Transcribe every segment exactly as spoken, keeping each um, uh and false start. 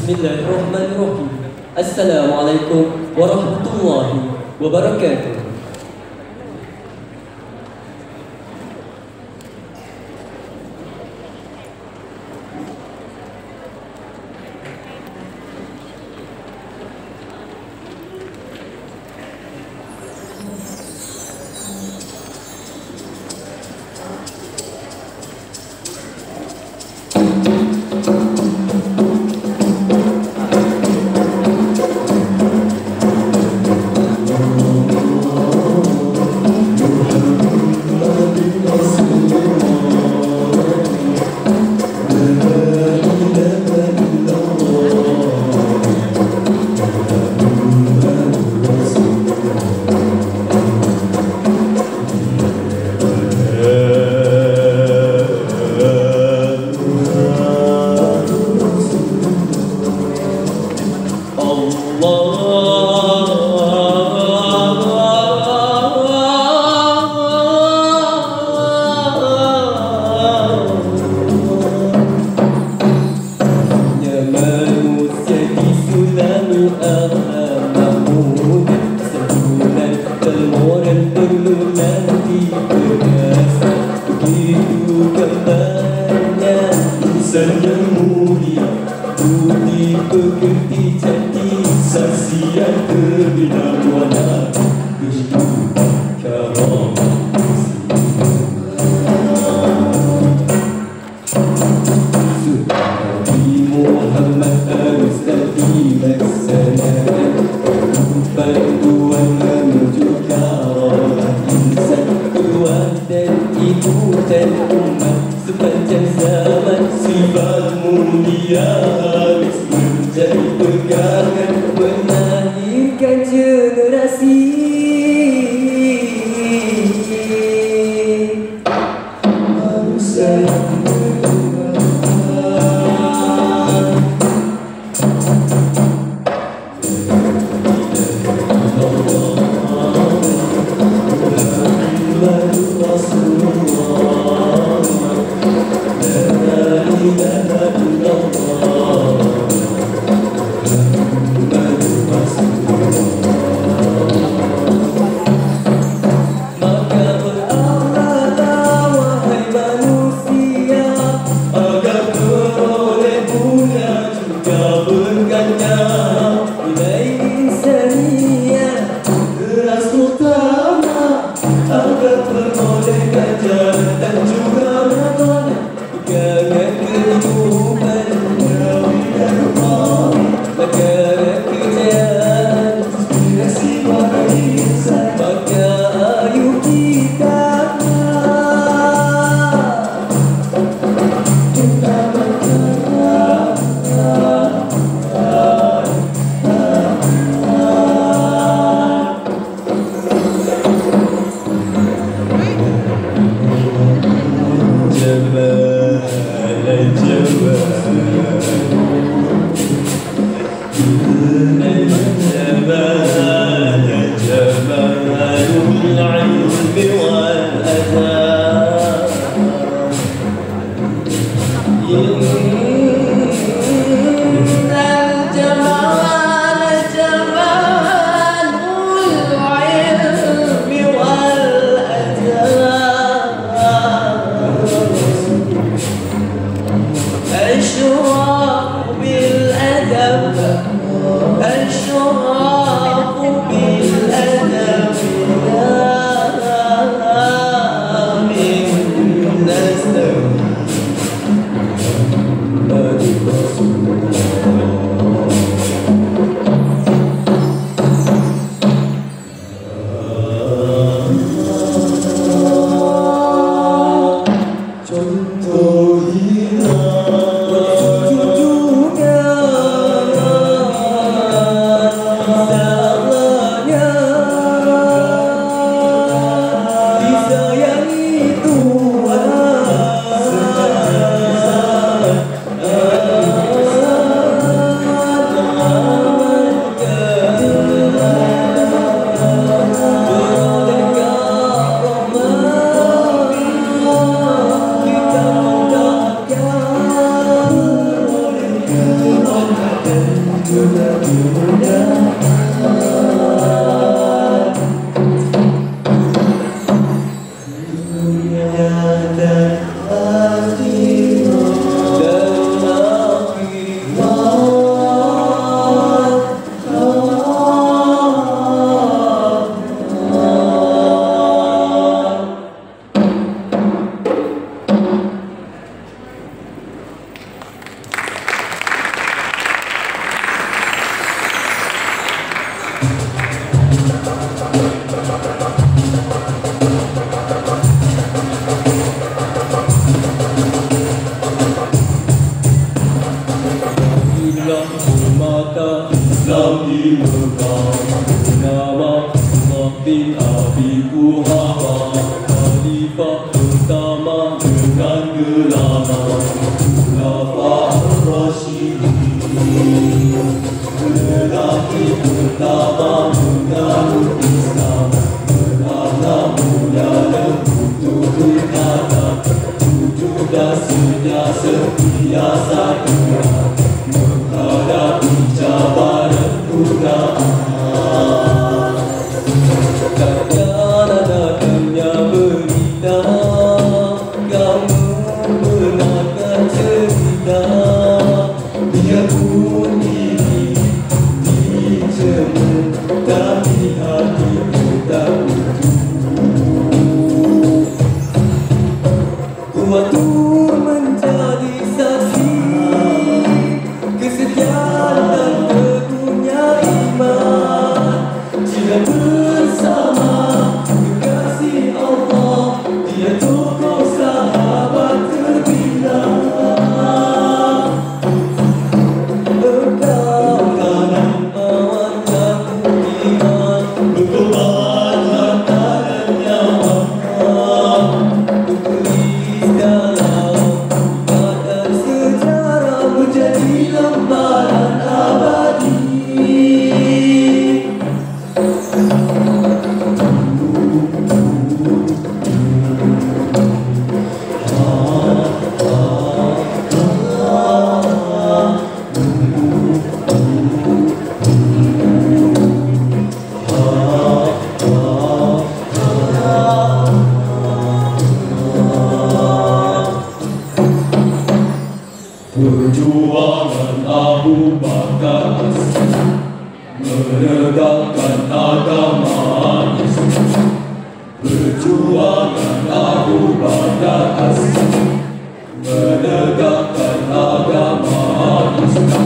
Bismillahirrahmanirrahim. Assalamualaikum warahmatullahi wabarakatuh. Jabal, Jabal, Jabal. bin Abi Quhafa, Khalifah pertama dengan gelama Khulafa Ar-Rasyidin, lelaki pertama menganut Islam, menanam mulia lembut tutur kata, jujur dan sentiasa setia satunya menghadapi cabaran godaan. Takkan datangnya berita yang membenarkan cerita, dia pun diri dijemur tapi hati tak utuh. Waktu menjadi saksi kesetiaan dan teguhnya iman, jika bersama kekasih Allah, dia tokoh sahabat terbina. Engkau kanan awan dan iman, berkorban harta dan nyawa, tulis dalam catatan sejarah menjadi lembaran abadi. Perjuangan Abu Bakar menegakkan agama Islam. Perjuangan Abu Bakar menegakkan agama Islam.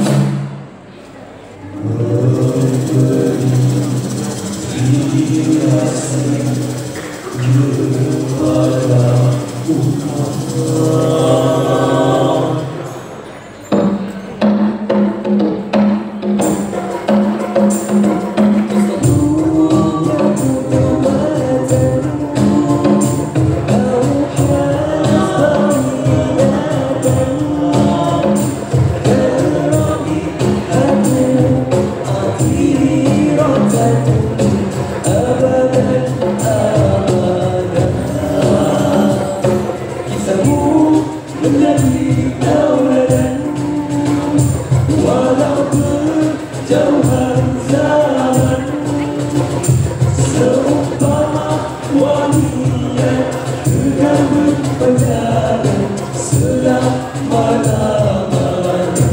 Memberi kasih kepada umat. Menjadi tauladan walau berjauhan zaman, seumpama wanita dengan berpenjara selama-lamanya,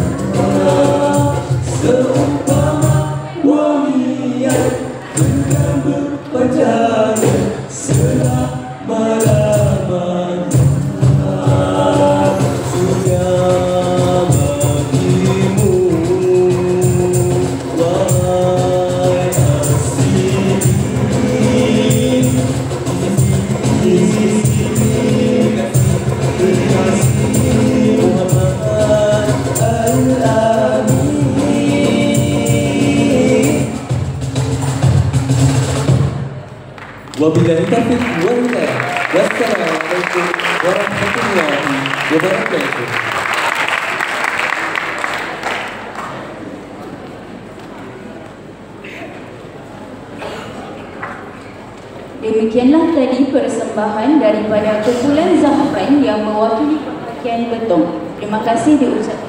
seumpama wanita dengan berpenjara selama-lamanya. Wabillahi taufiq wal hidayah. Wassalamualaikum warahmatullahi wabarakatuh. Demikianlah tadi persembahan daripada kumpulan Zahran yang mewakili pakaian betong. Terima kasih diucapkan.